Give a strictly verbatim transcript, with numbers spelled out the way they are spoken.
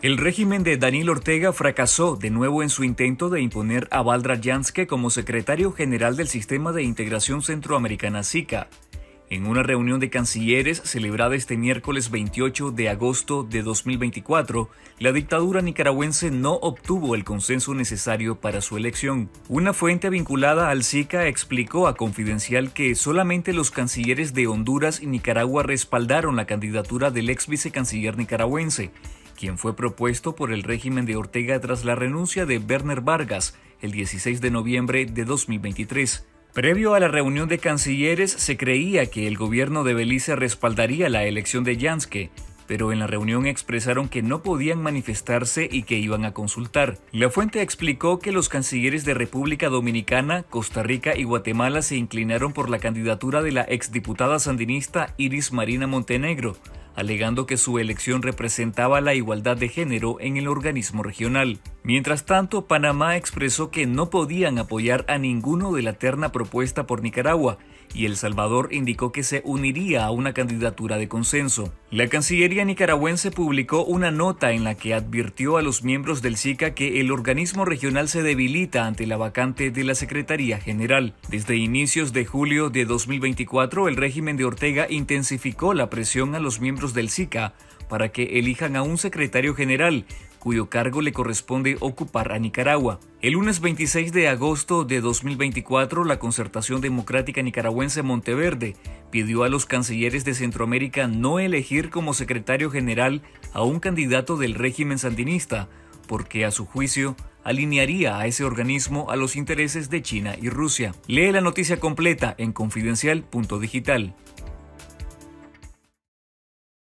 El régimen de Daniel Ortega fracasó de nuevo en su intento de imponer a Valdra Janske como secretario general del Sistema de Integración Centroamericana SICA. En una reunión de cancilleres celebrada este miércoles veintiocho de agosto de dos mil veinticuatro, la dictadura nicaragüense no obtuvo el consenso necesario para su elección. Una fuente vinculada al SICA explicó a Confidencial que solamente los cancilleres de Honduras y Nicaragua respaldaron la candidatura del ex vicecanciller nicaragüense, quien fue propuesto por el régimen de Ortega tras la renuncia de Werner Vargas el dieciséis de noviembre de dos mil veintitrés. Previo a la reunión de cancilleres, se creía que el gobierno de Belice respaldaría la elección de Janske, pero en la reunión expresaron que no podían manifestarse y que iban a consultar. La fuente explicó que los cancilleres de República Dominicana, Costa Rica y Guatemala se inclinaron por la candidatura de la exdiputada sandinista Iris Marina Montenegro, alegando que su elección representaba la igualdad de género en el organismo regional. Mientras tanto, Panamá expresó que no podían apoyar a ninguno de la terna propuesta por Nicaragua, y El Salvador indicó que se uniría a una candidatura de consenso. La Cancillería nicaragüense publicó una nota en la que advirtió a los miembros del SICA que el organismo regional se debilita ante la vacante de la Secretaría General. Desde inicios de julio de dos mil veinticuatro, el régimen de Ortega intensificó la presión a los miembros del SICA para que elijan a un secretario general, cuyo cargo le corresponde ocupar a Nicaragua. El lunes veintiséis de agosto de dos mil veinticuatro, la Concertación Democrática Nicaragüense Monteverde pidió a los cancilleres de Centroamérica no elegir como secretario general a un candidato del régimen sandinista, porque a su juicio alinearía a ese organismo a los intereses de China y Rusia. Lee la noticia completa en confidencial punto digital.